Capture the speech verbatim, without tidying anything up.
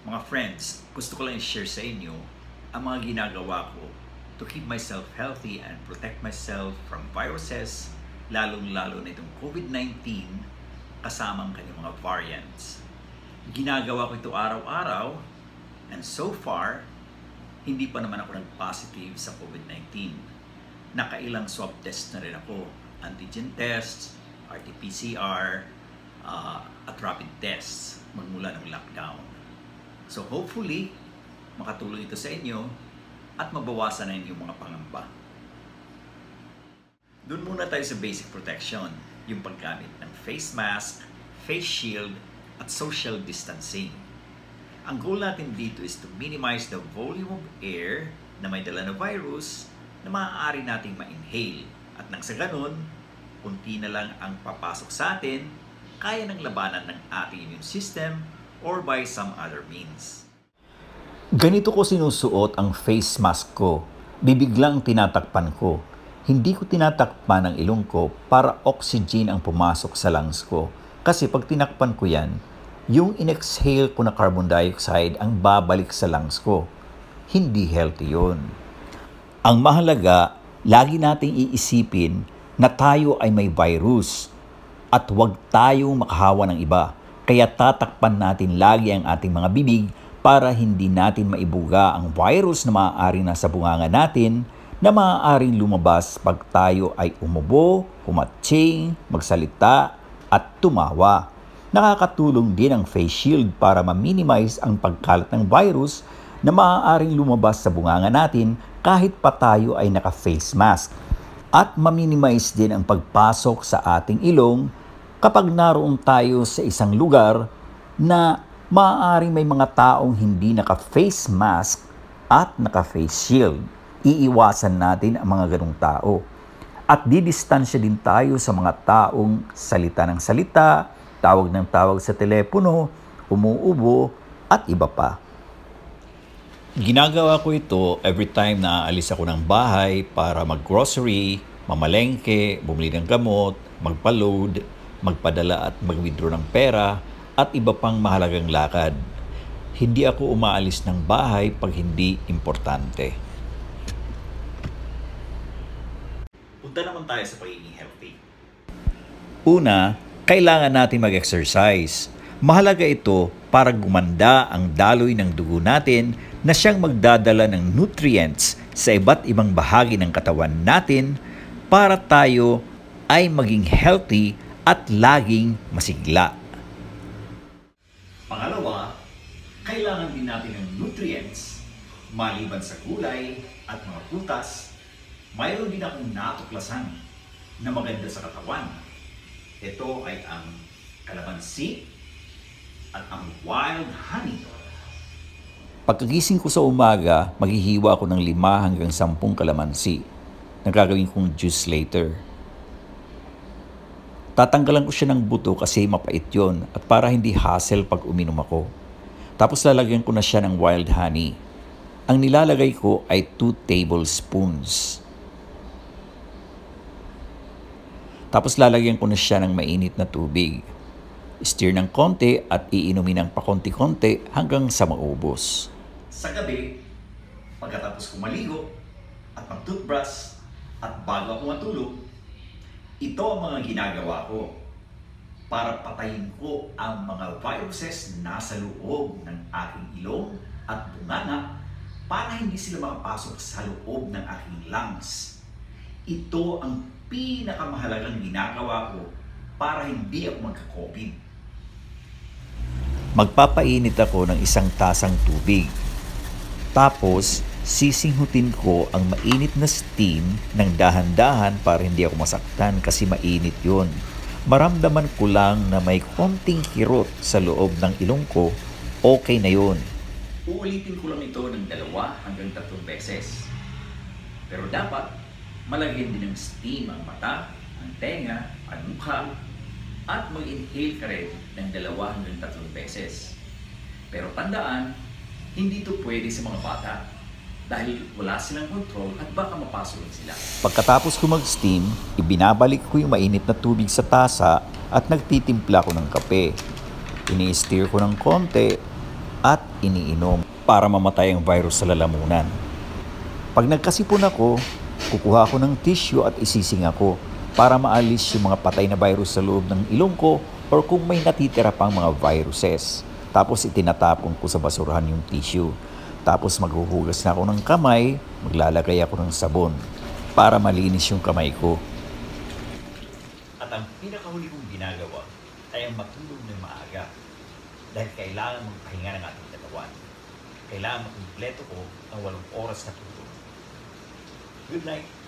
Mga friends, gusto ko lang i-share sa inyo ang mga ginagawa ko to keep myself healthy and protect myself from viruses, lalong-lalo na itong COVID nineteen kasamang kanyang mga variants. Ginagawa ko ito araw-araw and so far, hindi pa naman ako nag-positive sa COVID nineteen. Nakailang swab test na rin ako, antigen tests, R T P C R, uh, at rapid tests magmula ng lockdown. So hopefully, makatulong ito sa inyo at mabawasan na inyong mga pangamba. Doon muna tayo sa basic protection, yung paggamit ng face mask, face shield, at social distancing. Ang goal natin dito is to minimize the volume of air na may dala na virus na maaari nating ma-inhale. At nang sa ganun, kunti na lang ang papasok sa atin, kaya ng labanan ng ating immune system or by some other means. Ganito ko sinusuot ang face mask ko. Bibiglang tinatakpan ko. Hindi ko tinatakpan ang ilong ko para oxygen ang pumasok sa lungs ko. Kasi pag tinakpan ko yan, yung in-exhale ko na carbon dioxide ang babalik sa lungs ko. Hindi healthy yun. Ang mahalaga, lagi nating iisipin na tayo ay may virus at huwag tayong makahawa ng iba. Kaya tatakpan natin lagi ang ating mga bibig para hindi natin maibuga ang virus na maaaring nasa bunganga natin na maaaring lumabas pag tayo ay umubo, humatsing, magsalita at tumawa. Nakakatulong din ang face shield para ma-minimize ang pagkalat ng virus na maaaring lumabas sa bunganga natin kahit pa tayo ay naka-face mask. At ma-minimize din ang pagpasok sa ating ilong kapag naroon tayo sa isang lugar na maaaring may mga taong hindi naka-face mask at naka-face shield. Iiwasan natin ang mga ganong tao. At didistansya din tayo sa mga taong salita ng salita, tawag ng tawag sa telepono, umuubo, at iba pa. Ginagawa ko ito every time na aalis ako ng bahay para mag-grocery, mamalengke, bumili ng gamot, magpa-load, magpadala at mag-withdraw ng pera, at iba pang mahalagang lakad. Hindi ako umaalis ng bahay pag hindi importante. Punta naman tayo sa pagiging healthy. Una, kailangan natin mag-exercise. Mahalaga ito para gumanda ang daloy ng dugo natin na siyang magdadala ng nutrients sa iba't ibang bahagi ng katawan natin para tayo ay maging healthy at laging masigla. Pangalawa, kailangan din natin ng nutrients. Maliban sa gulay at mga prutas, mayroon din akong natuklasan na maganda sa katawan. Ito ay ang kalamansi at ang wild honey. Pagkagising ko sa umaga, maghihiwa ako ng lima hanggang sampung kalamansi na gagawin kong juice later. Tatanggalan ko siya ng buto kasi mapait yon at para hindi hassle pag uminom ako. Tapos lalagyan ko na siya ng wild honey. Ang nilalagay ko ay two tablespoons. Tapos lalagyan ko na siya ng mainit na tubig. Stir ng konti at iinumin ng pakonti-konti hanggang sa maubos. Sa gabi, pagkatapos ko maligo at mag-toothbrush at bago ako matulog, ito ang mga ginagawa ko para patayin ko ang mga viruses na nasa loob ng aking ilong at bunganga para hindi sila makapasok sa loob ng aking lungs. Ito ang pinakamahalagang ginagawa ko para hindi ako magka-COVID. Magpapainit ako ng isang tasang tubig. Tapos, sisinghutin ko ang mainit na steam ng dahan-dahan para hindi ako masaktan kasi mainit yun. Maramdaman ko lang na may konting kirot sa loob ng ilong ko, okay na yun. Uulitin ko lang ito ng dalawa hanggang tatlong beses. Pero dapat, malagyan din ng steam ang mata, ang tenga, ang mukha, at mag-inhale ka rin ng dalawa hanggang tatlong beses. Pero tandaan, hindi ito pwede sa mga bata dahil wala silang control at baka mapasok sila. Pagkatapos ko mag-steam, ibinabalik ko yung mainit na tubig sa tasa at nagtitimpla ko ng kape. Ini-stir ko ng konti at iniinom para mamatay ang virus sa lalamunan. Pag nagkasipon ako, kukuha ko ng tissue at isising ako para maalis yung mga patay na virus sa loob ng ilong ko or kung may natitira pang mga viruses. Tapos itinatapon ko sa basurahan yung tissue. Tapos maghuhugas na ako ng kamay, maglalagay ako ng sabon para malinis yung kamay ko. At ang pinakahuli kong ginagawa ay ang matulog ng maaga dahil kailangan magpahinga ng ating katawan. Kailangan makumpleto ko ang walong oras na tulog. Good night!